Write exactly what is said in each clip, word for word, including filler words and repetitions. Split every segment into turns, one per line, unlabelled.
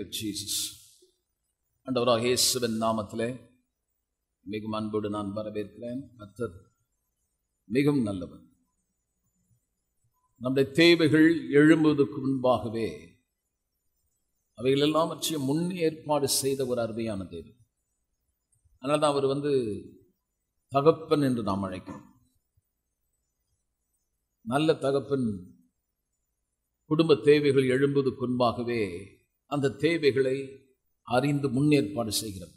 Jesus. ஆண்டவராகிய இயேசுவின் நாமத்திலே மிகவும் அன்போடு நான் வரவேற்கிறேன். கர்த்தர் மிகவும் நல்லவர். நம்முடைய தேவைகள் எழும்புவதற்கு முன்பாகவே அவைகள் எல்லாவற்றையும் முன் ஏற்பாடு செய்த ஒரு அருமையான தேவன். அதனால தான் அவர் வந்து தகப்பன் என்று நாம் அழைக்கிறோம். நல்ல தகப்பன் குடும்ப தேவைகள் எழும்புவதற்கு முன்பாகவே அந்த தேவைகளை அறிந்து முன்னேற்பாடு செய்கிறது.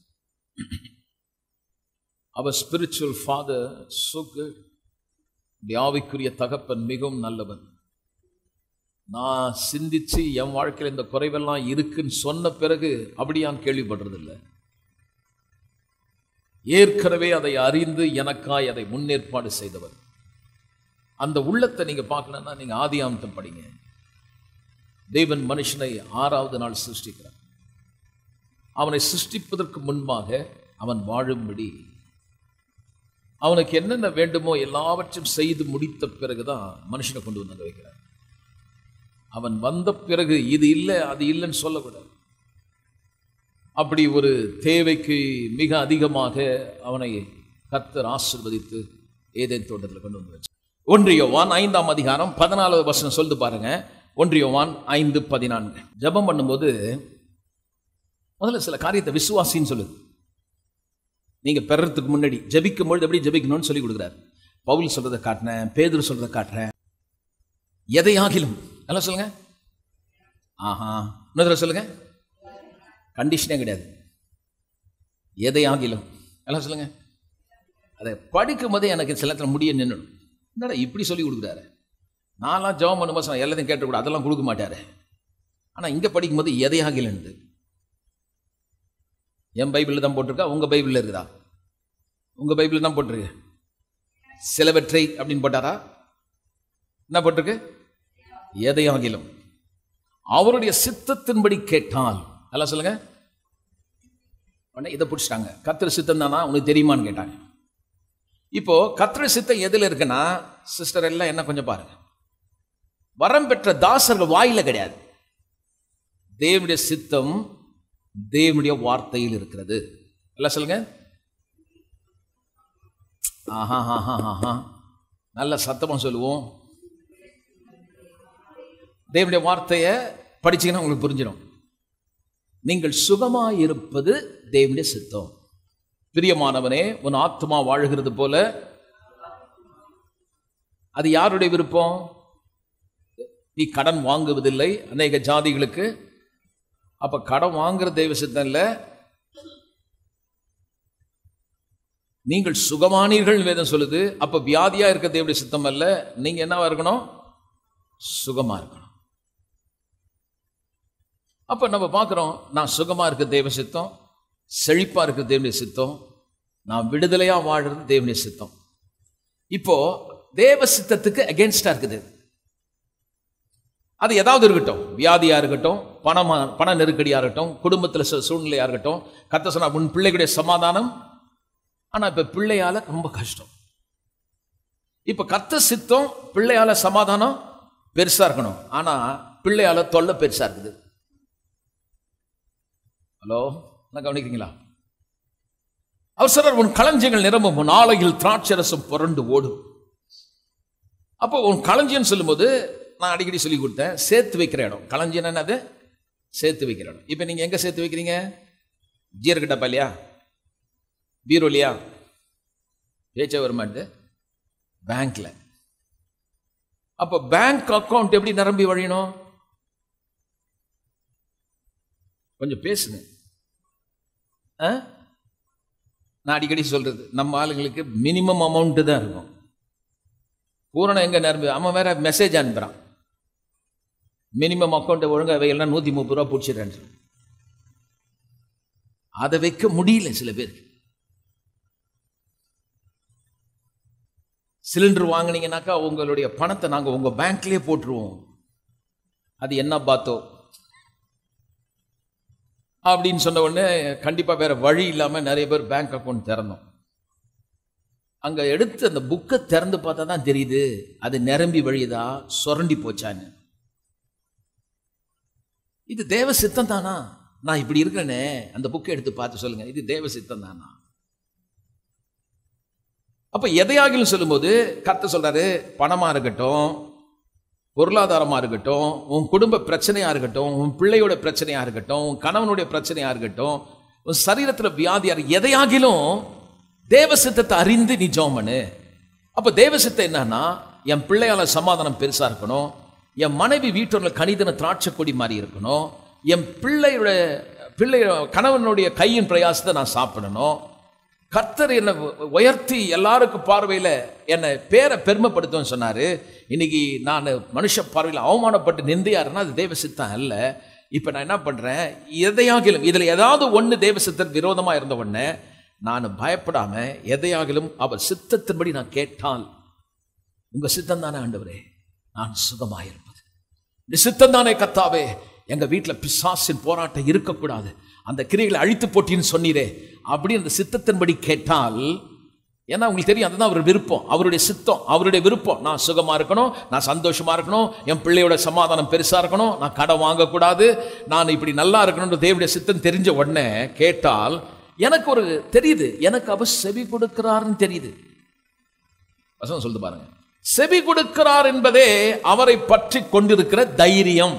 அவர் ஸ்பிரிச்சுவல் ஃபாதர் so good. ஆவிக்குரிய தகப்பன் மிகவும் நல்லவன். நான் சிந்திச்சு என் வாழ்க்கையில் இந்த குறைவெல்லாம் இருக்குன்னு சொன்ன பிறகு அப்படி நான் கேள்விப்படுறதில்லை. ஏற்கனவே அதை அறிந்து எனக்காய் அதை முன்னேற்பாடு செய்தவர். அந்த உள்ளத்தை நீங்க பார்க்கணும்னா நீங்க ஆதியாகமம் படிங்க. தேவன் மனுஷனை ஆறாவது நாள் சிருஷ்டிக்கிறார். அவனை சிருஷ்டிப்பதற்கு முன்பாக அவன் வாழும்படி அவனுக்கு என்னென்ன வேண்டுமோ எல்லாவற்றையும் செய்து முடித்த பிறகுதான் மனுஷனை கொண்டு வந்து வைக்கிறார். அவன் வந்த பிறகு இது இல்லை அது இல்லைன்னு சொல்லக்கூடாது. அப்படி ஒரு தேவைக்கு மிக அதிகமாக அவனை கர்த்தர் ஆசீர்வதித்து ஏதேன் தோட்டத்தில் கொண்டு வந்து வச்சு. ஒன்று யோவான் ஐந்தாம் அதிகாரம் பதினாலாவது வசனம் சொல்லுது பாருங்க. ஒன்று யோவான் ஐந்து பதினான்கு. ஜெபம் பண்ணும்போது முதல்ல சில காரியத்தை விசுவாசின்னு சொல்லுது. நீங்க பெறறதுக்கு முன்னாடி ஜெபிக்கும் பொழுது எப்படி ஜெபிக்கணும்னு சொல்லி கொடுக்குறாரு. பவுல் சொல்றதை காட்டினேன், பேதுரு சொல்றதை காட்டுறேன். எதையாகிலும் எல்லாம் சொல்லுங்க. ஆஹா இன்னொரு சொல்லுங்க. கண்டிஷனே கிடையாது. எதையாகிலும் எல்லாம் சொல்லுங்க. அதை படிக்கும் போதே எனக்கு சில நேரத்தில் முடிய நின்றுடும். என்னடா இப்படி சொல்லி கொடுக்குறாரு. நான்லாம் ஜெபம் பண்ணும்போது எல்லாத்தையும் கேட்டக்கூடாது, அதெல்லாம் கொடுக்க மாட்டாரு. ஆனால் இங்கே படிக்கும்போது எதையாகிலன்னு என் பைபிளில் தான் போட்டிருக்கா, உங்கள் பைபிளில் இருக்குதா? உங்கள் பைபிளில் தான் போட்டிருக்கு. சிலவற்றை அப்படின்னு போட்டாரா? என்ன போட்டிருக்கு? எதையாகிலும் அவருடைய சித்தத்தின்படி கேட்டால் எல்லாம் சொல்லுங்க. உடனே இதை பிடிச்சிட்டாங்க. கர்த்தர் சித்தம் தானா உனக்கு தெரியுமான்னு கேட்டாங்க. இப்போ கர்த்தர் சித்தம் எதில் இருக்குன்னா சிஸ்டர் எல்லாம் என்ன கொஞ்சம் பாருங்க. வரம் பெற்ற தாசர்கள் வாயில கிடையாது. தேவனுடைய சித்தம் தேவனுடைய வார்த்தையில் இருக்கிறது. எல்லாம் சொல்லுங்க. ஆஹா ஆஹா ஆஹா நல்ல சத்தமா சொல்லுவோம். தேவனுடைய வார்த்தையை படிச்சீங்கன்னா உங்களுக்கு புரிஞ்சிடும். நீங்கள் சுகமாயிருப்பது தேவனுடைய சித்தம். பிரியமானவனே, உன் ஆத்மா வாழுகிறது போல. அது யாருடைய விருப்பம்? நீ கடன் வாங்குவதில்லை அநேக ஜாதிகளுக்கு. அப்ப கடன் வாங்குற தெய்வ சித்தம் இல்லை. நீங்கள் சுகமானீர்கள் வேதம் சொல்லுது. அப்ப வியாதியா இருக்க தேவனுடைய சித்தம் அல்ல. நீங்க என்னவா இருக்கணும்? சுகமா இருக்கணும். அப்ப நம்ம பார்க்கிறோம், நான் சுகமா இருக்க தேவ சித்தம், செழிப்பா இருக்க தேவனுடைய சித்தம், நான் விடுதலையா வாழ்றது தேவனுடைய சித்தம். இப்போ தேவ சித்தத்துக்கு அகேன்ஸ்டா இருக்குது. அது ஏதாவது இருக்கட்டும், வியாதியா இருக்கட்டும், பணமா பண நெருக்கடியா இருக்கட்டும், குடும்பத்தில் சூழ்நிலையா இருக்கட்டும். கர்த்தர் சொன்னா உன் பிள்ளைகளுடைய சமாதானம். ஆனா இப்ப பிள்ளையால ரொம்ப கஷ்டம். இப்ப கர்த்தர் சித்தம் பிள்ளையால சமாதானம் பெருசா இருக்கணும். ஆனா பிள்ளையால தொல்லை பெருசா இருக்குது. ஹலோ, நான் கவனிக்கிறீங்களா? அவர் சொல்றார், உன் களஞ்சியங்கள் நிரம்பும், உன் ஆலையில் திராட்சரசம் புரண்டு ஓடும். அப்போ உன் களஞ்சியம் சொல்லும் போது நான் அடிக்கடி சொல்லி கொடுத்தேன், சேர்த்து வைக்கிற இடம். களஞ்சியம் என்னது? சேர்த்து வைக்கிற இடம். இப்போ நீங்க எங்க சேர்த்து வைக்கிறீங்க? ஜீரக டப்பா இல்லையா, பீரோ இல்லையா, பேச்ச வருமானது பேங்க்ல. அப்போ பேங்க் அக்கௌண்ட் எப்படி நிரம்பி வழியணும்? கொஞ்சம் பேசுங்க. நான் அடிக்கடி சொல்றது, நம்ம ஆளுங்களுக்கு மினிமம் அமௌண்ட் தான் இருக்கும். பூரணம் எங்க நிரம்பி, அவன் வேற மெசேஜ் அனுப்புறான், மினிமம் அக்கௌண்ட் ஒழுங்கா வைக்கலாம், நூத்தி முப்பது ரூபா பிடிச்சிடுறேன். அதை வைக்க முடியல சில பேர். சிலிண்டர் வாங்கினீங்கன்னாக்கா உங்களுடைய பணத்தை நாங்க உங்க பேங்க்லயே போட்டுருவோம். அது என்ன பார்த்தோ அப்படின்னு சொன்ன உடனே கண்டிப்பா வேற வழி இல்லாம நிறைய பேர் பேங்க் அக்கௌண்ட் திறந்தோம். அங்க எடுத்து அந்த புக்கை திறந்து பார்த்தா தான் தெரியுது அது நிரம்பி வழியுதா சுரண்டி போச்சான்னு. இது தேவ சித்தம் தானா? நான் இப்படி இருக்கிறேனே, அந்த புக்கை எடுத்து பார்த்து சொல்லுங்க, இது தேவ சித்தம் தானா? அப்ப எதையாகிலும் சொல்லும்போது கர்த்தர் சொல்றாரு, பணமா இருக்கட்டும், பொருளாதாரமா இருக்கட்டும், உன் குடும்ப பிரச்சனையா இருக்கட்டும், உன் பிள்ளையோட பிரச்சனையா இருக்கட்டும், உன் கணவனுடைய பிரச்சனையா இருக்கட்டும், உன் சரீரத்துல வியாதியா, எதையாகிலும் தேவ சித்தத்தை அறிந்து நீ ஜெபம் பண்ணு. அப்ப தேவ சித்தம் என்னன்னா, என் பிள்ளையால சமாதானம் பெருசா இருக்கணும், என் மனைவி வீட்டோட கணிதன திராட்சை கொடி மாதிரி இருக்கணும், என் பிள்ளையோட பிள்ளை கணவனுடைய கையின் பிரயாசத்தை நான் சாப்பிடணும், கர்த்தர் என்னை உயர்த்தி எல்லாருக்கும் பார்வையில் என்னை பேரை பெருமைப்படுத்தும் சொன்னார். இன்னைக்கு நான் மனுஷ பார்வையில் அவமானப்பட்டு நிந்தையாருன்னா அது தேவ சித்தம் அல்ல. இப்போ நான் என்ன பண்ணுறேன், எதையாகிலும் இதில் ஏதாவது ஒன்று தேவ சித்தம் விரோதமாக இருந்த உடனே நான் பயப்படாமல் எதையாகிலும் அவர் சித்தத்தின்படி நான் கேட்டால், உங்கள் சித்தம் தானே ஆண்டவரே நான் சுகமாக இருப்பது, இந்த சித்தம் தானே கர்த்தாவே எங்கள் வீட்டில் பிசாசின் போராட்டம் இருக்கக்கூடாது, அந்த கிரியைகளை அழித்து போட்டின்னு சொன்னீரே அப்படி அந்த சித்தத்தின்படி கேட்டால், ஏன்னா உங்களுக்கு தெரியும் அதுதான் அவர் விருப்பம், அவருடைய சித்தம், அவருடைய விருப்பம். நான் சுகமாக இருக்கணும், நான் சந்தோஷமாக இருக்கணும், என் பிள்ளையோட சமாதானம் பெருசாக இருக்கணும், நான் கடன் வாங்கக்கூடாது, நான் இப்படி நல்லா இருக்கணும்ன்ற தேவனுடைய சித்தம் தெரிஞ்ச உடனே கேட்டால் எனக்கு ஒரு தெரியுது, எனக்கு அவர் செவி கொடுக்கிறாருன்னு தெரியுது. வசனம் சொல்லுது பாருங்க, செவி கொடுக்கிறார் என்பதே அவரை பற்றி கொண்டிருக்கிற தைரியம்.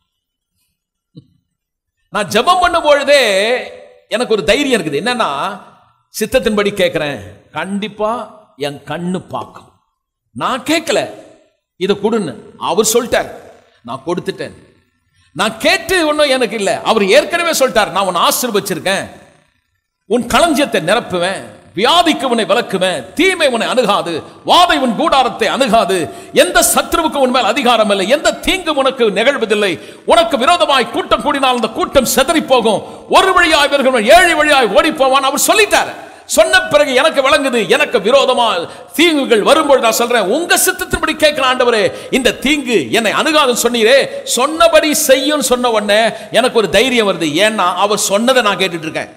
நான் ஜெபம் பண்ணும் பொழுதே எனக்கு ஒரு தைரியம் இருக்குது. என்னன்னா, சித்தத்தின்படி கேட்கிறேன், கண்டிப்பா என் கண்ணு பார்க்கும். நான் கேட்கல, இதை கொடுன்னு அவர் சொல்லிட்டார், நான் கொடுத்துட்டேன். நான் கேட்டு ஒன்றும் எனக்கு இல்லை, அவர் ஏற்கனவே சொல்லிட்டார், நான் உன்னை ஆசீர்வச்சிருக்கேன், உன் களஞ்சியத்தை நிரப்புவேன், வியாதிக்கு உன்னை விலக்குவேன், தீமை உன்னை அணுகாது, வாதை உன் கூடாரத்தை அணுகாது, எந்த சத்ருவுக்கு உன் மேல் அதிகாரம் இல்லை, எந்த தீங்கு உனக்கு நிகழ்வதில்லை, உனக்கு விரோதமாய் கூட்டம் கூடினால் அந்த கூட்டம் சிதறி போகும், ஒரு வழியாய் இவர்கள் ஏழு வழியாய் ஓடி போவான் அவர் சொல்லிட்டார். சொன்ன பிறகு எனக்கு விளங்குது, எனக்கு விரோதமா தீங்குகள் வரும்போது நான் சொல்றேன், உங்க சித்தத்தின்படி கேட்கிற ஆண்டவரே இந்த தீங்கு என்னை அணுகாதுன்னு சொன்னீரே, சொன்னபடி செய்யும் சொன்ன உடனே எனக்கு ஒரு தைரியம் வருது. ஏன்னா அவர் சொன்னதை நான் கேட்டுட்டு இருக்கேன்.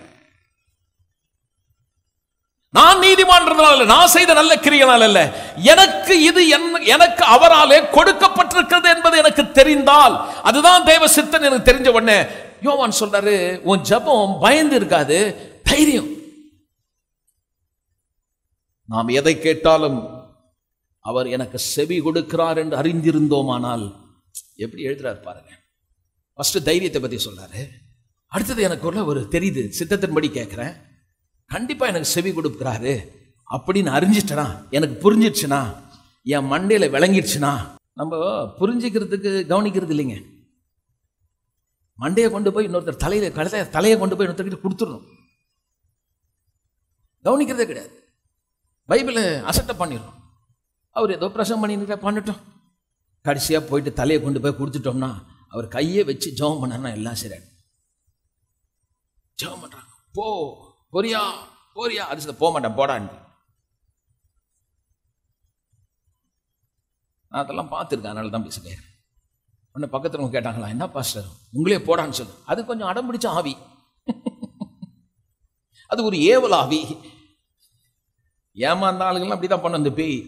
நான் நீதிமான்றதுனால, நான் செய்த நல்ல கிரியையினால் அல்ல, எனக்கு இது எனக்கு அவராலே கொடுக்கப்பட்டிருக்கிறது என்பது எனக்கு தெரிந்தால், அதுதான் தேவ சித்தம் எனக்கு தெரிஞ்ச உடனே யோவான் சொல்றாரு, உன் ஜெபம் பயந்து இருக்காது, தைரியம். நாம் எதை கேட்டாலும் அவர் எனக்கு செவி கொடுக்கிறார் என்று அறிந்திருந்தோமானால், எப்படி எழுதுறார் பாருங்க. ஃபர்ஸ்ட் தைரியத்தை பத்தி சொல்றாரு, அடுத்தது எனக்கு ஒரு தெரியுது, சித்தத்தின்படி கேட்கிறேன், கண்டிப்பா எனக்கு செவி கொடுக்கிறாரு அப்படின்னு அறிஞ்சிட்டனா, எனக்கு புரிஞ்சிடுச்சுனா, என் மண்டையில விளங்கிடுச்சுனா, நம்ம புரிஞ்சுக்கிறதுக்கு கவனிக்கிறது இல்லைங்க. மண்டையை கொண்டு போய் இன்னொருத்தர் தலையில கழுத தலையை கொண்டு போய் இன்னொருத்தர்கிட்ட கொடுத்துடணும், கவனிக்கிறதே கிடையாது. பைபிளை அசட்டை பண்ணிடணும், அவர் ஏதோ பிரசவம் பண்ணிட்டு பண்ணட்டும், கடைசியா போயிட்டு தலையை கொண்டு போய் கொடுத்துட்டோம்னா அவர் கையை வச்சு ஜெபம் பண்ணா எல்லாம் சரி. ஜெபம் பண்றாங்க, போ போறியா போறியா, அது போக மாட்டேன் போடான்னு. நான் அதெல்லாம் பார்த்துருக்கேன், அதனால தான் பேசுகிறேன். உன்னை பக்கத்தில் கேட்டாங்களா, என்ன பாஸ்டர் உங்களே போடான்னு சொல்லு, அது கொஞ்சம் அடம் பிடிச்ச ஆவி, அது ஒரு ஏவல் ஆவி. ஏமாந்த ஆளுங்கள்லாம் அப்படிதான் பண்ண. அந்த பேய்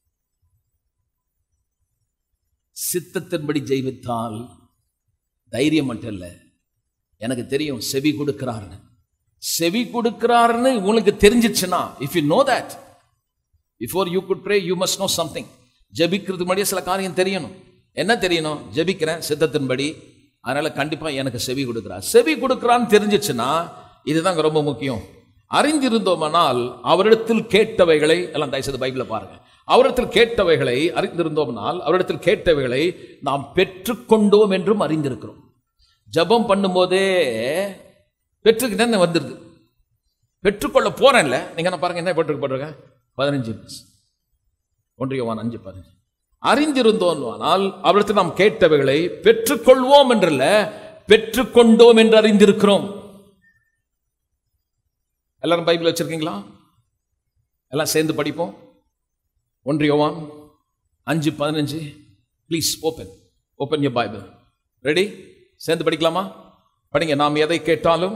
சித்தத்தின்படி ஜெயித்தால் தைரியம் மட்டும் இல்லை, எனக்கு தெரியும் செவி கொடுக்கிறாருன்னு. செவி கொடுக்கிறாருன்னு உங்களுக்கு தெரிஞ்சிச்சுன்னா, if you know that before you could pray, you must know something. ஜெபிக்கிறது முன்னாடியே சில காரியம் தெரியணும். என்ன தெரியணும்? ஜெபிக்கிறேன் சித்தத்தின்படி, அதனால கண்டிப்பா எனக்கு செவி கொடுக்கிறார். செவி கொடுக்கிறான்னு தெரிஞ்சிச்சுன்னா, இதுதான் ரொம்ப முக்கியம். அறிந்திருந்தோமானால் அவரிடத்தில் கேட்டவைகளை எல்லாம், தயவுசெய்து பைபிளை பாருங்க, அவரிடத்தில் கேட்டவைகளை அறிந்திருந்தோம்னால் அவரிடத்தில் கேட்டவைகளை நாம் பெற்றுக்கொண்டோம் என்றும் அறிந்திருக்கிறோம். ஜெபம் பண்ணும்போதே பெற்றுக்கிட்டே வந்துருது, பெற்றுக்கொள்ள போறேன்ல. நீங்க என்ன பாருங்க, என்ன பெற்றுக்கொள்றீங்க? பதினஞ்சு ஒன்று யோவான் அஞ்சு பதினஞ்சு. அறிந்திருந்தோம்னால் அவரிடத்தில் நாம் கேட்டவைகளை பெற்றுக்கொள்வோம் என்றல்ல, பெற்றுக்கொண்டோம் என்று அறிந்திருக்கிறோம். எல்லாரும் பைபிள் வச்சிருக்கீங்களா? எல்லாம் சேர்ந்து படிப்போம். ஒன்று யோவான் அஞ்சு பதினஞ்சு. Please open open your Bible. Ready? சேர்ந்து படிக்கலாமா? படிங்க. நாம் எதை கேட்டாலும்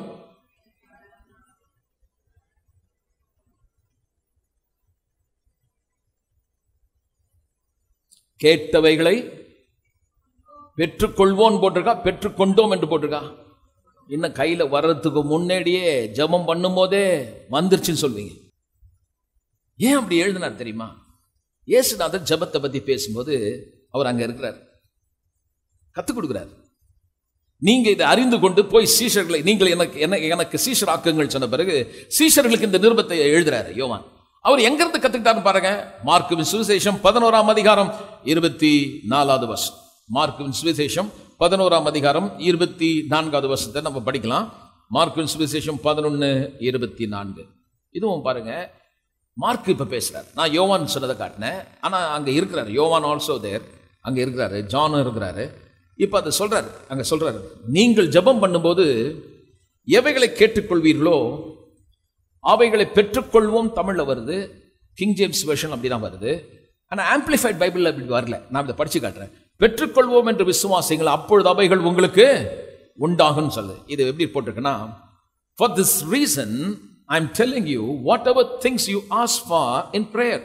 கேட்டவைகளை பெற்றுக்கொள்வோம் போட்டிருக்கா, பெற்றுக்கொண்டோம் என்று போட்டிருக்கா? இன்னும் கையில் வர்றதுக்கு முன்னாடியே ஜெபம் பண்ணும் போதே வந்துருச்சுன்னு சொல்வீங்க. ஏன் அப்படி எழுதினார் தெரியுமா? இயேசுநாதர் ஜெபத்தை பற்றி பேசும்போது அவர் அங்கே இருக்கிறார், கற்றுக் கொடுக்குறார். நீங்க இதை அறிந்து கொண்டு போய் சீஷர்களை நீங்கள் எனக்கு எனக்கு எனக்கு சீஷர் ஆக்குங்கள் சொன்ன பிறகு சீஷர்களுக்கு இந்த நிருபத்தை எழுதுறாரு யோவான். அவர் எங்க இருந்து கத்துக்கிட்டாருன்னு பாருங்க. மார்க்குவின் சுவிசேஷம் பதினோராம் அதிகாரம் இருபத்தி நாலாவது வருஷம். மார்க்குவின் சுவிசேஷம் பதினோராம் அதிகாரம் இருபத்தி நான்காவது வருஷத்தை நம்ம படிக்கலாம். மார்க்குவின் சுவிசேஷம் பதினொன்னு இருபத்தி நான்கு. இதுவும் பாருங்க, மார்க் இப்ப பேசுறாரு. நான் யோவான் சொன்னதை காட்டினேன், ஆனா அங்க இருக்கிறாரு யோவான் ஆல்சோ தேர், அங்க இருக்கிறாரு, ஜானும் இருக்கிறாரு. இப்ப அதை சொல்றாரு, அங்க சொல்றாரு, நீங்கள் ஜெபம் பண்ணும்போது எவைகளை கேட்டுக்கொள்வீர்களோ அவைகளை பெற்றுக்கொள்வோம். தமிழ்ல வருது, கிங் ஜேம்ஸ் வெர்ஷன் அப்படிதான் வருது. ஆனா ஆம்பிளிஃபைட் பைபிள்ல அப்படி வரல. நான் இதை படிச்சு காட்டுறேன். பெற்றுக்கொள்வோம் என்று விசுவாசிங்கள், அப்பொழுது அவைகள் உங்களுக்கு உண்டாகும் சொல்லு. இது எப்படி போட்டிருக்குன்னா, for this reason I am telling you whatever things you ask for in prayer.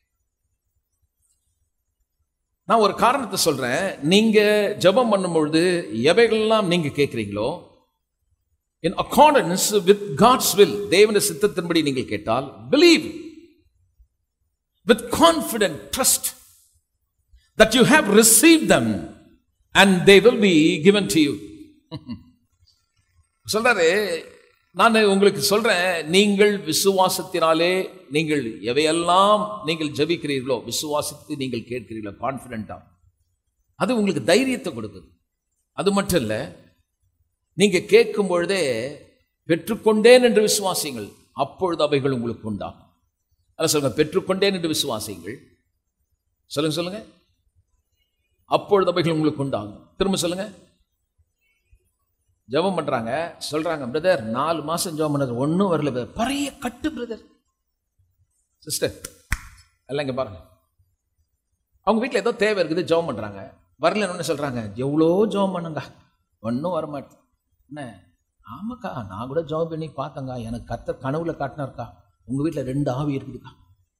நான் ஒரு காரணத்தை சொல்றேன். நீங்க ஜெபம் பண்ணும்பொழுது எவைகளெல்லாம் நீங்க கேட்கிறீங்களோ in accordance with God's will, தேவனுடைய சித்தத்தின்படி நீங்கள் கேட்டால், believe with confident trust that you have received them and they will be given to you. சொல்றாரு, நான் உங்களுக்கு சொல்றேன், நீங்கள் விசுவாசத்தினாலே நீங்கள் எவையெல்லாம் நீங்கள் ஜெபிக்கிறீர்களோ, விசுவாசித்து நீங்கள் கேட்கிறீர்களோ, கான்ஃபிடென்ட்டா, அது உங்களுக்கு தைரியத்தை கொடுக்குது. அது மட்டும் இல்லை, நீங்க கேட்கும் பொழுதே பெற்றுக்கொண்டேன் என்று விசுவாசிங்கள், அப்பொழுது அவைகள் உங்களுக்கு உண்டாகும். அதான் சொல்லுங்க, பெற்றுக்கொண்டேன் என்று விசுவாசிங்கள். சொல்லுங்க சொல்லுங்க, அப்பொழுது அவைகள் உங்களுக்கு உண்டாகும். திரும்ப சொல்லுங்க. ஜெபம் பண்றாங்க, சொல்றாங்க, பிரதர் நாலு மாசம் ஜெபம் பண்ணது ஒன்றும் வரல பிரதர், பறைய கட்டு பிரதர். சிஸ்டர் எல்லாம் இங்க பாருங்க, அவங்க வீட்டில் ஏதோ தேவை இருக்குது, ஜெபம் பண்றாங்க, வரலன்னு சொல்றாங்க, எவ்வளோ ஜெபம் பண்ணுங்க ஒன்றும் வரமாட்டேன். என்ன? ஆமாக்கா, நான் கூட ஜெபம் பண்ணி பார்த்தேங்க, எனக்கு கர்த்தர் கனவுல காட்டினார்க்கா, உங்க வீட்டில் ரெண்டு ஆவி இருக்குதுக்கா.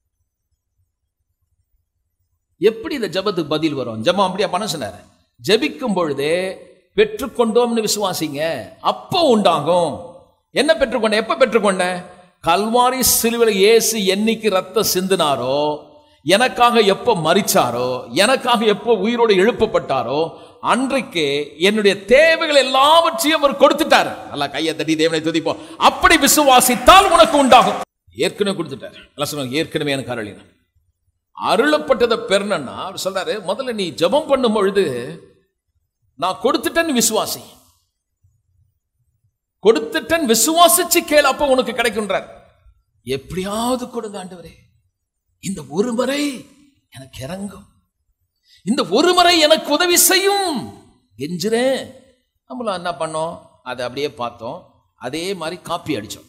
எப்படி இந்த ஜெபத்துக்கு பதில் வரும்? ஜெபம் அப்படியா பண்ண சொன்னார். ஜெபிக்கும் பொழுதே பெற்றுக்கொண்டோம்னு விசுவாசிங்க, அப்போ உண்டாகும். என்ன பெற்றுக்கொண்ட? எப்ப பெற்றுக்கொண்ட? கல்வாரி சிலுவையில் இயேசு என்னைக்கு ரத்தம் சிந்தினாரோ, எனக்காக எப்போ மரிச்சாரோ, எனக்காக எப்போ உயிரோடு எழுப்பப்பட்டாரோ, அன்றைக்கு என்னுடைய தேவைகள் எல்லாவற்றையும் அவர் கொடுத்துட்டார். நல்லா கையை தட்டி தேவனை துதிப்போம். அப்படி விசுவாசித்தால் உனக்கு உண்டாகும். ஏற்கனவே கொடுத்துட்டார். நல்லா சொல்லுவாங்க, ஏற்கனவே எனக்கு அருளினார். அருளப்பட்டதை பெறணும்னா அவர் சொல்றாரு, முதல்ல நீ ஜெபம் பண்ணும் பொழுது நான் கொடுத்துட்டேன்னு விசுவாசி, கொடுத்துட்டேன் விசுவாசிச்சு கேள், அப்ப உனக்கு கிடைக்கும்ன்றார். எப்படியாவது கொடுங்க ஆண்டவரே, இந்த ஒரு முறை எனக்கு இறங்கும், இந்த ஒரு முறை எனக்கு உதவி செய்யும் கெஞ்சுறேன். நம்மளும் என்ன பண்ணோம்? அதை அப்படியே பார்த்தோம், அதே மாதிரி காப்பி அடிச்சோம்,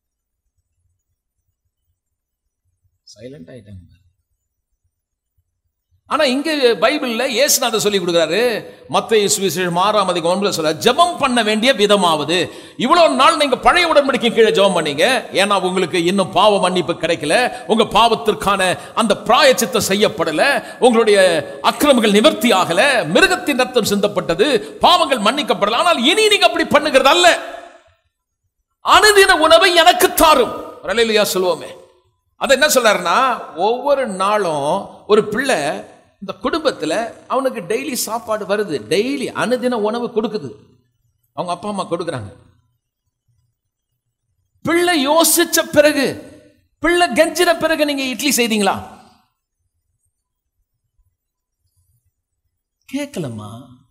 சைலண்ட் ஆயிட்டாங்க. ஆனா இங்க பைபிள்ல இயேசுநாதர் சொல்லி கொடுக்கிறாரு. மத்தேயு சுவிசேஷம் ஆறாம் அதிகாரம் ஒன்பதுல சொல்ல, ஜெபம் பண்ண வேண்டிய விதமாவது. இவ்வளவு நாள் நீங்க பழைய உடன்படிக்கை கீழே ஜெபம் பண்ணீங்க, ஏன்னா உங்களுக்கு இன்னும் பாவ மன்னிப்பு கிடைக்கல, உங்க பாவத்திற்கான அந்த பிராயச்சித்தம் செய்யப்படல, உங்களுடைய அக்கிரமங்கள் நிவர்த்தி ஆகல, மிருகத்தின் ரத்தம் சிந்தப்பட்டது, பாவங்கள் மன்னிக்கப்படல. ஆனால் இனி நீங்க அப்படி பண்ணுகிறது அல்ல. அனுதின உணவை எனக்கு தாரும். அல்லேலூயா சொல்லுவோமே. அது என்ன சொல்றாருன்னா, ஒவ்வொரு நாளும் ஒரு பிள்ளை இந்த குடும்பத்தில் அவனுக்கு டெய்லி சாப்பாடு வருது, டெய்லி அனுதின உணவு கொடுக்குது, அவங்க அப்பா அம்மா கொடுக்குறாங்க. பிள்ளை யோசிச்ச பிறகு, பிள்ளை கெஞ்சின பிறகு நீங்க இட்லி செய்தீங்களா? கேட்கலம்மா,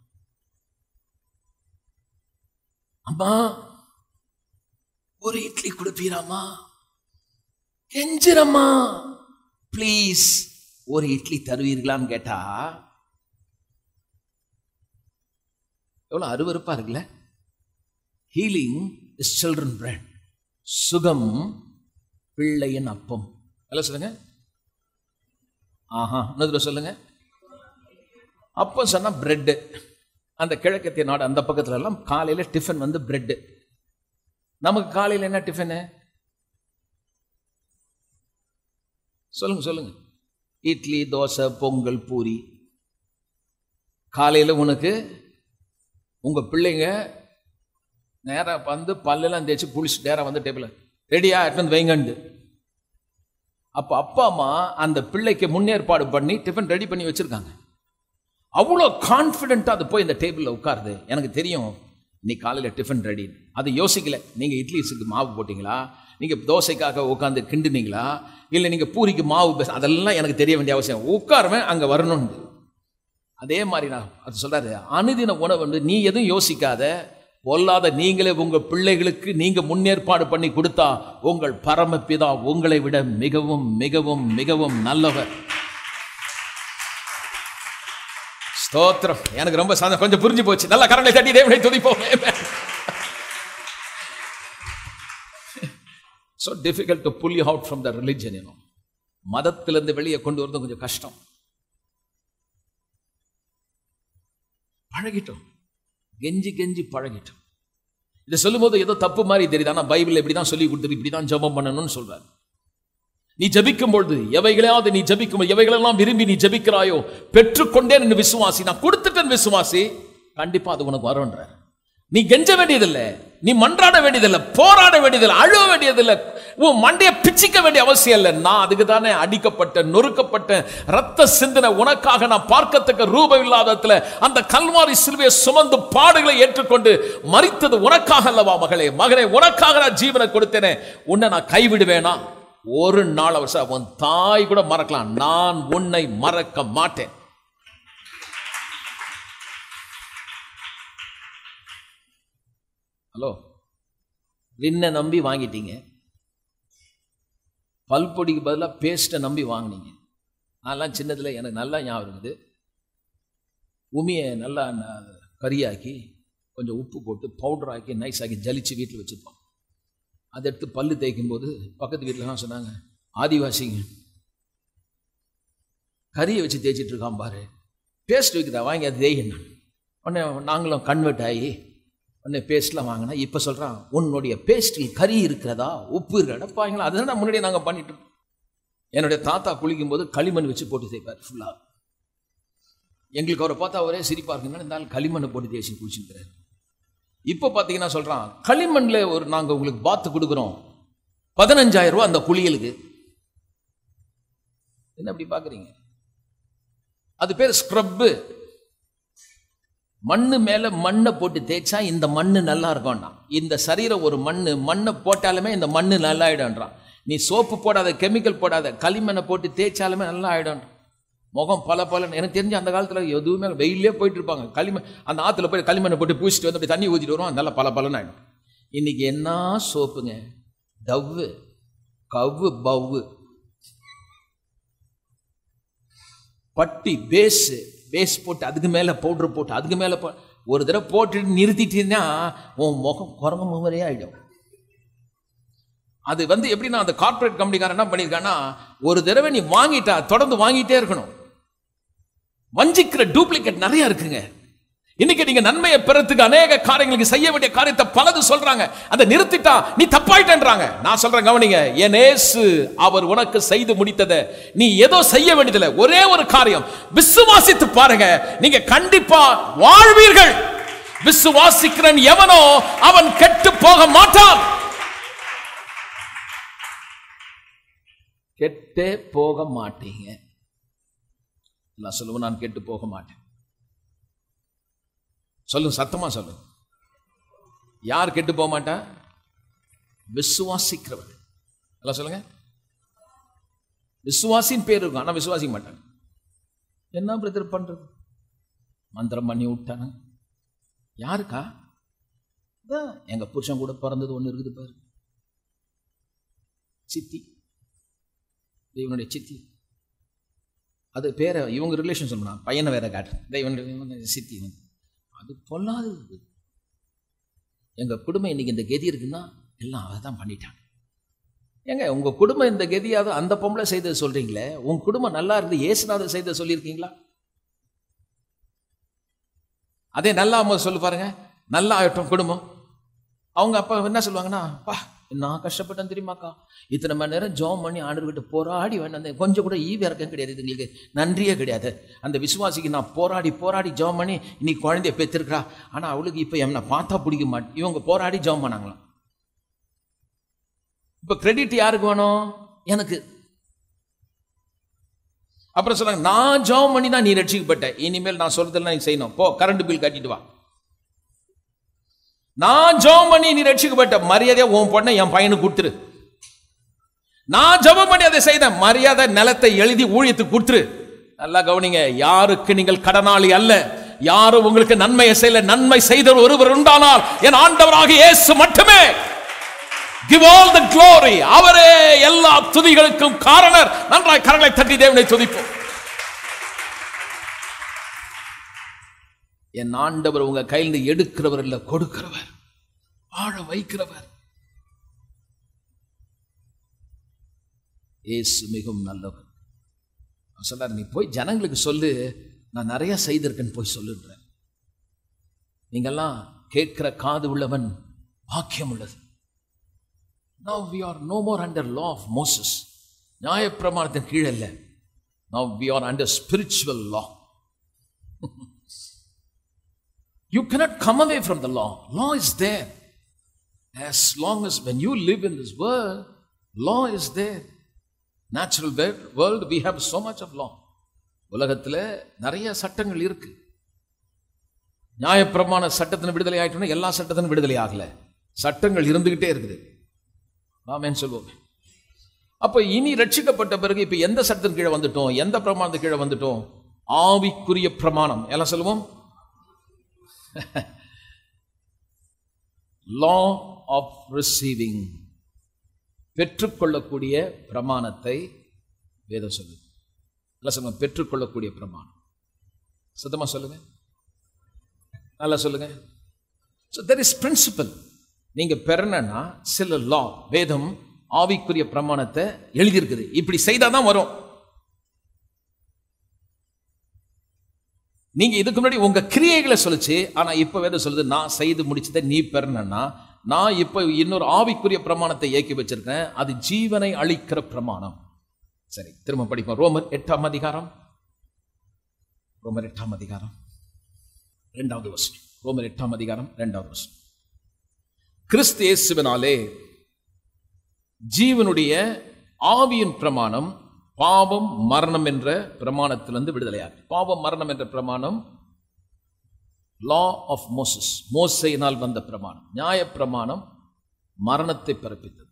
அம்மா ஒரு இட்லி கொடுப்பீராமா? கெஞ்சிரம்மா ப்ளீஸ் ஒரு இட்லி தருவீர்களான்னு கேட்டா எவ்வளவு அருவருப்பா இருக்குல்ல. ஹீலிங் இஸ் சில்ட்ரன் பிரெட், சுகம் பிள்ளையின் அப்பம். எல்லாம் சொல்லுங்க. ஆஹா, இன்னொரு சொல்லுங்க. அப்பம் சொன்னா பிரெட். அந்த கிழக்கத்திய நாடு அந்த பக்கத்துல எல்லாம் காலையில டிஃபன் வந்து பிரெட். நமக்கு காலையில் என்ன டிஃபனு? சொல்லுங்க சொல்லுங்க. இட்லி, தோசை, பொங்கல், பூரி. காலையில் உனக்கு உங்க பிள்ளைங்க நேராக வந்து பல்லெல்லாம் தேய்ச்சி குளிச்சு நேராக வந்து டேபிள் ரெடியா எடுத்து வைங்கண்டு. அப்போ அப்பா அம்மா அந்த பிள்ளைக்கு முன்னேற்பாடு பண்ணி டிஃபன் ரெடி பண்ணி வச்சிருக்காங்க. அவ்வளோ கான்ஃபிடென்ட்டாக அது போய் இந்த டேபிளில் உட்காருது. எனக்கு தெரியும் நீ காலையில் டிஃபன் ரெடி. அது யோசிக்கல நீங்கள் இட்லிஸுக்கு மாவு போட்டிங்களா, நீங்கள் தோசைக்காக உட்காந்து கிண்டுனீங்களா, இல்லை நீங்கள் பூரிக்கு மாவு பேச, அதெல்லாம் எனக்கு தெரிய வேண்டிய அவசியம். உட்காருவேன் அங்கே வரணும்னு. அதே மாதிரி நான் அது சொல்கிறாரு, அனுதின உணவு வந்து நீ எதுவும் யோசிக்காத, பொல்லாத நீங்களே உங்கள் பிள்ளைகளுக்கு நீங்கள் முன்னேற்பாடு பண்ணி கொடுத்தா உங்கள் பரமபிதா உங்களை விட மிகவும் மிகவும் மிகவும் நல்லவர். ஸ்தோத்திரம். எனக்கு ரொம்ப சந்தோஷம், கொஞ்சம் புரிஞ்சு போச்சு. நல்லா கரங்களை தட்டி தேவனை துதிப்போம். So difficult to pull you out from the religion, you know. மதத்திலிருந்து வெளியே கொண்டு வரது கொஞ்சம் கஷ்டம். பழகிட்டோம், கெஞ்சி கெஞ்சி பழகிட்டோம். இதை சொல்லும் போது ஏதோ தப்பு மாதிரி தெரியுது. ஆனா பைபிள் இப்படிதான் சொல்லி கொடுத்துரு, இப்படிதான் ஜெபம் பண்ணணும்னு சொல்றாரு. நீ ஜபிக்கும் பொழுது எவைகளையாவது நீ ஜபிக்கும் எவைகளெல்லாம் விரும்பி நீ ஜபிக்கிறாயோ பெற்றுக்கொண்டேன் என்று விசுவாசி. நான் கொடுத்துட்டேன் விசுவாசி, கண்டிப்பா அது உனக்கு வரும்ன்ற. நீ கெஞ்ச வேண்டியதில்லை, நீ மன்றாட வேண்டியதில்லை, போராட வேண்டியதில்லை, அழுவ வேண்டியதில்லை, உன் மண்டையை பிச்சிக்க வேண்டிய அவசியம் இல்லை. நான் அதுக்கு தானே அடிக்கப்பட்ட நொறுக்கப்பட்ட ரத்த சிந்தனை உனக்காக நான் பார்க்கத்தக்க ரூபம் இல்லாததுல அந்த கல்வாரி சிலுவையை சுமந்து பாடுகளை ஏற்றுக்கொண்டு மரித்தது உனக்காக அல்லவா மகளே, மகனே, உனக்காக நான் ஜீவனை கொடுத்தேனே. உன்னை நான் கைவிடுவேனா? ஒரு நாள் அவசரம் உன் தாய் கூட மறக்கலாம், நான் உன்னை மறக்க மாட்டேன். ஹலோ, ரின்னை நம்பி வாங்கிட்டீங்க, பல்பொடிக்கு பதிலாக பேஸ்ட்டை நம்பி வாங்கினீங்க. அதெல்லாம் சின்னதில் எனக்கு நல்லா ஞாபகம் இருக்குது. உமியை நல்லா கறியாக்கி கொஞ்சம் உப்பு போட்டு பவுடர் ஆக்கி நைஸ் ஆக்கி ஜலிச்சு வீட்டில் வச்சுருப்போம். அதை எடுத்து பல்லு தேய்க்கும் போது பக்கத்து வீட்டில் தான் சொன்னாங்க, ஆதிவாசிங்க கறியை வச்சு தேய்ச்சிட்டு இருக்கான் பாரு, பேஸ்ட் வைக்கிறா வாங்கி அது தேய்னா. உடனே நாங்களும் கன்வெர்ட் ஆகி உடனே பேஸ்ட்லாம் வாங்கினா இப்போ சொல்கிறான், உன்னுடைய பேஸ்ட்டில் கறி இருக்கிறதா உப்பு இருக்கிறதா பாருங்களா. அதுதான் முன்னாடியே நாங்கள் பண்ணிட்டு இருக்கோம். என்னுடைய தாத்தா குளிக்கும் போது களிமண் வச்சு போட்டு தேய்ப்பார் ஃபுல்லாக. எங்களுக்கு அவரை பார்த்தா ஒரே சிரிப்பாக இருக்குன்னா இருந்தாலும் களிமண்ணை போட்டு தேய்ச்சி குளிச்சுக்கிறார். இப்போ பார்த்தீங்கன்னா சொல்கிறான், களிமண்ணில் ஒரு நாங்கள் உங்களுக்கு பாத்து கொடுக்குறோம், பதினஞ்சாயிரம் ரூபா அந்த குளியலுக்கு. என்ன அப்படி பார்க்குறீங்க? அது பேர் ஸ்க்ரப்பு. மண்ணு மேலே மண்ணை போட்டு தேய்ச்சா இந்த மண்ணு நல்லா இருக்கும்னா, இந்த சரீரம் ஒரு மண்ணு, மண்ணை போட்டாலுமே இந்த மண்ணு நல்லா ஆகிடும்ன்றான். நீ சோப்பு போடாத, கெமிக்கல் போடாத, களிமண்ணை போட்டு தேய்ச்சாலுமே நல்லா ஆகிடும். முகம் பல பல எனக்கு தெரிஞ்சு அந்த காலத்தில் எதுவுமே வெயிலே போயிட்டு இருப்பாங்க. களிமண் அந்த ஆற்றுல போய் களிமண்ணை போட்டு பூசிட்டு வந்து அப்படி தண்ணி ஊற்றிட்டு வருவோம், நல்லா பல பலன்னு ஆகிடும். இன்னைக்கு என்ன சோப்புங்க, டவ்வு, கவ்வு, பவ்வு, பட்டி, பேஸு, பேஸ் போட்டு அதுக்கு மேலே பவுடர் போட்டு அதுக்கு மேலே போ ஒரு தடவை போட்டுட்டு நிறுத்திட்டீங்கன்னா உன் முகம் குரங்கு முகரே ஆகிடும். அது வந்து எப்படின்னா அந்த கார்பரேட் கம்பெனிக்காரன் என்ன பண்ணியிருக்கான்னா, ஒரு தடவை நீ வாங்கிட்டா தொடர்ந்து வாங்கிட்டே இருக்கணும். வஞ்சிக்கிற டூப்ளிகேட் நிறைய இருக்குங்க. இன்னைக்கு நீங்க நன்மையை பெறத்துக்கு அநேக காரியங்களுக்கு செய்ய வேண்டிய காரியத்தை பலது சொல்றாங்க, அதை நிறுத்திட்டா நீ தப்பாயிட்டேன்றாங்க. நான் சொல்றேன் கவனிங்க, என் இயேசு அவர் உனக்கு செய்து முடித்ததை நீ ஏதோ செய்ய வேண்டியதில்லை. ஒரே ஒரு காரியம், விசுவாசித்து பாருங்க, நீங்க கண்டிப்பா வாழ்வீர்கள். விசுவாசிக்கிறன் எவனோ அவன் கெட்டு போக மாட்டான். கெட்டே போக மாட்டீங்க. நான் சொல்லுவேன், நான் கெட்டு போக மாட்டேன். சொல்லுங்க, சத்தமா சொல்லுங்க. யார் கெட்டு போக மாட்டா? விசுவாசிக்கிறவன். எல்லாம் சொல்லுங்க. விசுவாசின் பேர் இருக்கும், ஆனா விசுவாசிக்க மாட்டாங்க. என்ன பிரதர் பண்றது? மந்திரம் பண்ணி விட்டாங்க. யாருக்கா? எங்க புருஷன் கூட பிறந்தது ஒண்ணு இருக்குது பாரு, சித்தி, இவனுடைய சித்தி. அது பேரை இவங்க ரிலேஷன் சொல்லணும், பையனை வேற காட்டு, இவனுடைய சித்தி வந்து அது பொல்லாது. எங்க குடும்பம் இன்னைக்கு இந்த கதி இருக்குன்னா எல்லாம் அதை தான் பண்ணிட்டாங்க. ஏங்க உங்க குடும்பம் இந்த கதியாவது அந்த பொம்பளை செய்தது சொல்றீங்களே, உங்க குடும்பம் நல்லா இருந்து இயேசுநாதர் செய்தது சொல்லியிருக்கீங்களா? அதே நல்லா அம்மா சொல்லு பாருங்க, நல்லா ஆகட்டும் குடும்பம். அவங்க அப்பா என்ன சொல்லுவாங்கன்னா, பா நான் கஷ்டப்பட்டேன் தெரியுமாக்கா, இத்தனை மணி நேரம் ஜோம் பண்ணி ஆண்டவர்கிட்ட போராடி வேண்டாம், கொஞ்சம் கூட ஈவு இறக்கம் கிடையாது, இதுங்களுக்கு நன்றியே கிடையாது. அந்த விசுவாசிக்கு நான் போராடி போராடி ஜோம் பண்ணி இன்னைக்கு குழந்தைய பெற்றிருக்கிறா, ஆனால் அவளுக்கு இப்போ என்ன பார்த்தா பிடிக்க மாட்டேன். இவங்க போராடி ஜோம் பண்ணாங்களாம். இப்போ கிரெடிட் யாருக்கு வேணும்? எனக்கு. அப்புறம் சொன்னாங்க, நான் ஜோம் பண்ணி தான் நீ ரட்சிக்கப்பட்ட, இனிமேல் நான் சொல்றதெல்லாம் நீ செய்யணும், போ கரண்ட் பில் கட்டிட்டு வா. நான் ஜெபம் பண்ணி நீ ரட்சிக்கப்பட்ட, மரியாதையா உன் பொண்ணை என் பையனுக்கு கொடுத்துரு. நான் ஜெபம் பண்ணி அதை செய்த, மரியாதை நிலத்தை எழுதி ஊழியத்துக்கு கொடுத்துரு. நல்லா கவனிங்க, யாருக்கு நீங்கள் கடனாளி அல்ல, யாரும் உங்களுக்கு நன்மையை செய்யல, நன்மை செய்தவர் ஒருவர் உண்டானால் என் ஆண்டவராகிய இயேசு மட்டுமே. Give all the glory. அவரே எல்லா துதிகளுக்கும் காரணர். நன்றாய் கரங்களை தட்டி தேவனை துதிப்போம். என் ஆண்டவர் உங்க கையிலிருந்து எடுக்கிறவர் இல்ல, கொடுக்கிறவர், வாழ வைக்கிறவர். இயேசு மிகவும் நல்லவர். சொல்றாரு, நீ போய் ஜனங்களுக்கு சொல்லு, நான் நிறைய செய்திருக்கேன்னு போய் சொல்லுன்றேன். நீங்கெல்லாம் கேட்கிற காது உள்ளவன் பாக்கியம் உள்ளது. Now we are no more under law of Moses. நியாயப்பிரமாணத்தின் கீழ் அல்ல. Now we are under spiritual law. You cannot come away from the law. Law is there. As long as when you live in this world, law is there. Natural world, we have so much of law. உலகத்தில் நிறைய சட்டங்கள் இருக்கு. நியாயப்பிரமாண சட்டத்தின் விடுதலை ஆயிட்டோம்னா எல்லா சட்டத்தின் விடுதலை ஆகல, சட்டங்கள் இருந்துகிட்டே இருக்குது. ஆமென் சொல்லுவோம். அப்ப இனி ரட்சிக்கப்பட்ட பிறகு இப்ப எந்த சட்டத்தின் கீழே வந்துட்டோம், எந்த பிரமாணத்துக்கு கீழே வந்துட்டோம்? ஆவிக்குரிய பிரமாணம். எல்லாம் சொல்லுவோம். law of receiving, பெற்றுக்கொள்ளக்கூடிய பிரமாணத்தை வேதம் சொல்லுது. நல்லா சொல்லுங்க, பெற்றுக்கொள்ளக்கூடிய பிரமாணம். சத்தமா சொல்லுங்க, நல்லா சொல்லுங்க. So there is principle. நீங்க பெறணும்னா சில லா, வேதம் ஆவிக்குரிய பிரமாணத்தை எழுதியிருக்குது, இப்படி செய்தாதான் வரும். நீங்க இதுக்கு முன்னாடி உங்க கிரியைகளை சொல்லுச்சு, ஆனா இப்ப வேதம் சொல்லுது, நான் செய்து முடிச்சதை நீ பெறணும்னா, நான் இப்ப இன்னொரு ஆவிக்குரிய பிரமாணத்தை இயக்கி வச்சிருக்கேன், அது ஜீவனை அளிக்கிற பிரமாணம். சரி, திரும்ப படிப்போம். ரோமர் எட்டாம் அதிகாரம், ரோமர் எட்டாம் அதிகாரம் இரண்டாவது வசனம். ரோமர் எட்டாம் அதிகாரம் இரண்டாவது வசனம். கிறிஸ்து இயேசுவினாலே ஜீவனுடைய ஆவியின் பிரமாணம் பாவம் மரணம் என்ற பிரமாணத்திலிருந்து விடுதலையாகும். பாவம் மரணம் என்ற பிரமாணம் லா ஆஃப் மோசஸ், மோசேயினால் வந்த பிரமாணம். நியாய பிரமாணம் மரணத்தை பிறப்பித்தது,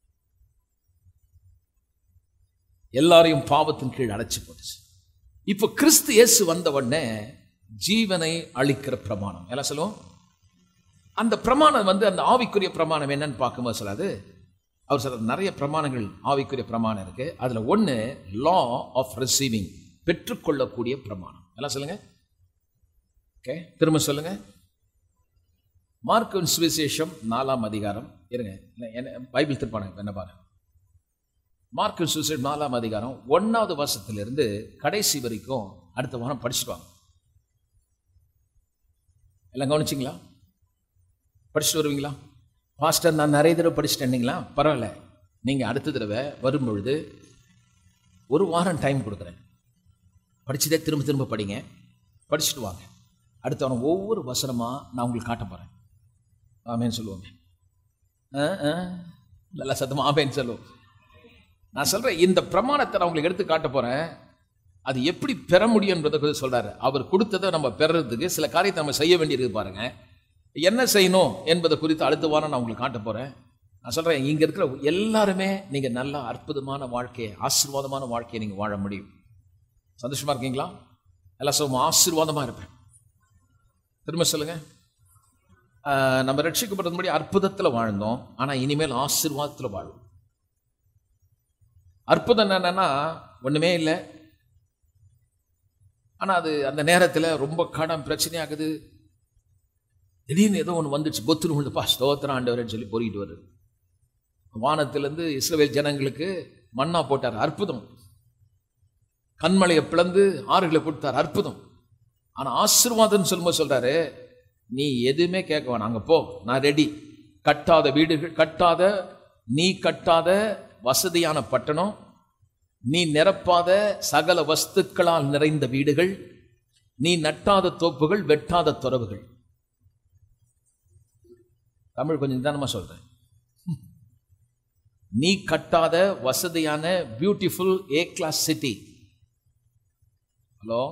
எல்லாரையும் பாவத்தின் கீழ் அடைச்சு போட்டுச்சு. இப்ப கிறிஸ்து இயேசு வந்த உடனே ஜீவனை அளிக்கிற பிரமாணம். எல்லாம் சொல்லுவோம். அந்த பிரமாணம் வந்து அந்த ஆவிக்குரிய பிரமாணம் என்னன்னு பார்க்கும்போது சொல்லாது, அவர் சொல்ற நிறைய பிரமாணங்கள் ஆவிக்குரிய பிரமாணம் இருக்கு. அதுல ஒண்ணு லா ஆஃப் ரிசீவிங், பெற்றுக்கொள்ளக்கூடிய பிரமாணம். எல்லாம் சொல்லுங்க. ஓகே, திரும்ப சொல்லுங்க. மார்க்கு சுவிசேஷம் நாலாம் அதிகாரம், இருங்க பைபிள் திருப்பாங்க என்ன பாருங்க. மார்க்கு சுவிசேஷம் நாலாம் அதிகாரம் ஒன்னாவது வருஷத்திலிருந்து கடைசி வரைக்கும் அடுத்த வாரம் படிச்சுட்டு எல்லாம் கவனிச்சிங்களா? படிச்சுட்டு வருவீங்களா? பாஸ்டர் நான் நிறைய தடவை படிச்சுட்டேன்னீங்களா? பரவாயில்ல, நீங்கள் அடுத்த தடவை வரும்பொழுது ஒரு வாரம் டைம் கொடுக்குறேன், படிச்சுட்டே திரும்ப திரும்ப படிங்க, படிச்சுட்டு வாங்க. அடுத்த வாரம் ஒவ்வொரு வசனமாக நான் உங்களுக்கு காட்ட போகிறேன். ஆமேன்னு சொல்லுவோமே, நல்லா சத்தமாக ஆமேன்னு சொல்லுவோம். நான் சொல்கிறேன், இந்த பிரமாணத்தை நான் உங்களுக்கு எடுத்து காட்ட போகிறேன். அது எப்படி பெற முடியும்ன்றதை சொல்கிறாரு. அவர் கொடுத்ததை நம்ம பெறறதுக்கு சில காரியத்தை நம்ம செய்ய வேண்டியிருக்கு. பாருங்க, என்ன செய்யணும் என்பதை குறித்து அடுத்த வாரம் நான் உங்களுக்கு காட்ட போகிறேன். நான் சொல்கிறேன், இங்கே இருக்கிற எல்லாருமே நீங்கள் நல்ல அற்புதமான வாழ்க்கையை, ஆசீர்வாதமான வாழ்க்கையை நீங்கள் வாழ முடியும். சந்தோஷமாக இருக்கீங்களா? எல்லாம் சொல்லுவோம், ஆசீர்வாதமாக இருப்பேன். திரும்ப சொல்லுங்க. நம்ம ரட்சிக்கப்பட்டது முன்னாடி அற்புதத்தில் வாழ்ந்தோம், ஆனால் இனிமேல் ஆசீர்வாதத்தில் வாழும். அற்புதம் என்னன்னா ஒன்றுமே இல்லை, ஆனால் அது அந்த நேரத்தில் ரொம்ப கடன் பிரச்சனையாகுது. திடீர்னு ஏதோ ஒன்று வந்துச்சு, கொத்துன்னு விழுந்துப்பா, ஸ்தோத்திரம் ஆண்டவரேன்னு சொல்லி பொறிக்கிட்டு வருது. வானத்திலேருந்து இஸ்ரவேல் ஜனங்களுக்கு மன்னா போட்டார், அற்புதம். கண்மலையை பிளந்து ஆறுகளை கொடுத்தார், அற்புதம். ஆனால் ஆசீர்வாதம்னு சொல்லும்போது சொல்றாரு, நீ எதுவுமே கேட்க வேணாம், அங்கே போ, நான் ரெடி. கட்டாத வீடுகள், கட்டாத நீ கட்டாத வசதியான பட்டணம், நீ நிரப்பாத சகல வஸ்துக்களால் நிறைந்த வீடுகள், நீ நட்டாத தோப்புகள், வெட்டாத துறவுகள். தமிழ் கொஞ்சம் நிதானமா சொல்றேன். நீ கட்டாத வசதியான beautiful A class city. Hello,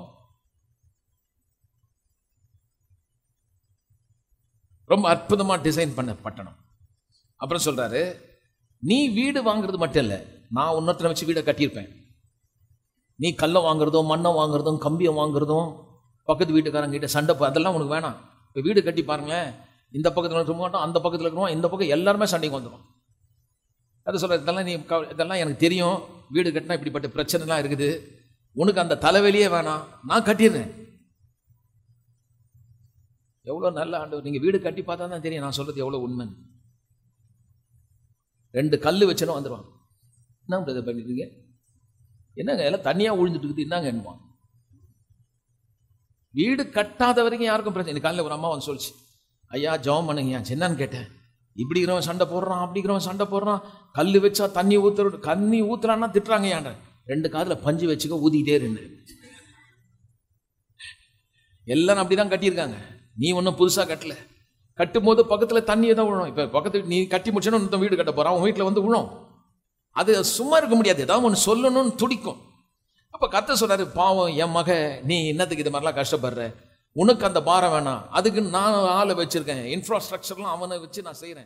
ரொம்ப அற்புதமா டிசைன் பண்ண பட்டணம். அப்புறம் சொல்றாரு, நீ வீடு வாங்குறது மட்டும் இல்லை, நான் உன்னத்துல வச்சு வீடை கட்டியிருப்பேன். நீ கல்லை வாங்குறதும் மண்ணை வாங்குறதும் கம்பியை வாங்குறதும் பக்கத்து வீட்டுக்காரங்க கிட்ட சண்டை, அதெல்லாம் உனக்கு வேணாம். இப்போ வீடு கட்டி பாருங்களேன், இந்த பக்கத்தில் இருக்க மாட்டோம், அந்த பக்கத்தில் இருக்கிறோம், இந்த பக்கம் எல்லாருமே சண்டைக்கு வந்துடும். அது சொல்ற, இதெல்லாம் நீ இதெல்லாம் எனக்கு தெரியும், வீடு கட்டினா இப்படிப்பட்ட பிரச்சனைலாம் இருக்குது, உனக்கு அந்த தலைவலியே வேணாம், நான் கட்டிடுறேன். எவ்வளோ நல்ல ஆண்டவர். நீங்கள் வீடு கட்டி பார்த்தா தான் தெரியும் நான் சொல்றது எவ்வளோ உண்மை. ரெண்டு கல் வச்சனும் வந்துடுவாங்க. என்ன பிரதர் பண்ணிருக்கீங்க, என்னங்க எல்லாம் தனியாக உழுந்துட்டு இருக்குது, என்னங்க என்னவான். வீடு கட்டாத வரைக்கும் யாருக்கும் பிரச்சனை. இந்த காலையில் ஒரு அம்மா வந்து சொல்லிச்சு, ஐயா ஜெபம் பண்ணுங்க. என்னன்னு கேட்டேன். இப்படிங்கிறவன் சண்டை போடுறான், அப்படிங்கிறவன் சண்டை போடுறான், கல் வச்சா தண்ணி ஊத்துற, தண்ணி ஊத்துறான்னா திட்டுறாங்க. ஏன்ட ரெண்டு காதுல பஞ்சு வச்சுக்க, ஊதிக்கிட்டே இருந்து. எல்லாம் அப்படிதான் கட்டியிருக்காங்க. நீ ஒன்றும் புதுசா கட்டல. கட்டும் போது பக்கத்துல தண்ணியை தான் விழும். இப்ப பக்கத்து நீ கட்டி முடிச்சோன்னு வீடு கட்ட போறான், உன் வீட்டுல வந்து விழும். அது சும்மா இருக்க முடியாது, ஏதாவது ஒன்று சொல்லணும்னு துடிக்கும். அப்ப கர்த்தர் சொல்றாரு, பாவம் என் மக, நீ என்னத்துக்கு இது மாதிரிலாம் கஷ்டப்படுற, உனக்கு அந்த பாரம் வேணாம், அதுக்கு நான் ஆளை வச்சிருக்கேன், இன்ஃப்ராஸ்ட்ரக்சர்லாம் அவனை வச்சு நான் செய்யறேன்.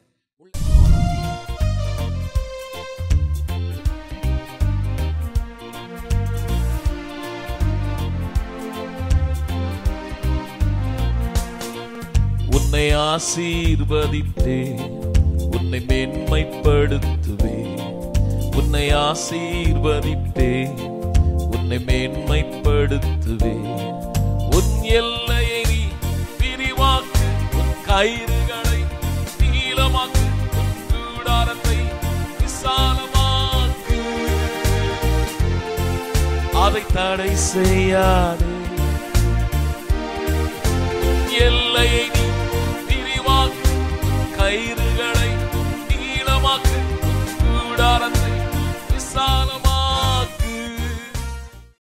உன்னை ஆசீர்வதித்தே, உன்னை மேன்மைப்படுத்துவே. உன்னை ஆசீர்வதித்தே, உன்னை மேன்மைப்படுத்துவே. உன் எல்லையை நீ விரிவாக்கு, உன் கயிறுகளை நீளமாக்கு, உன் கூடாரத்தை விசாலமாக்கு. அதை தடை செய்யாதே. உன் எல்லையை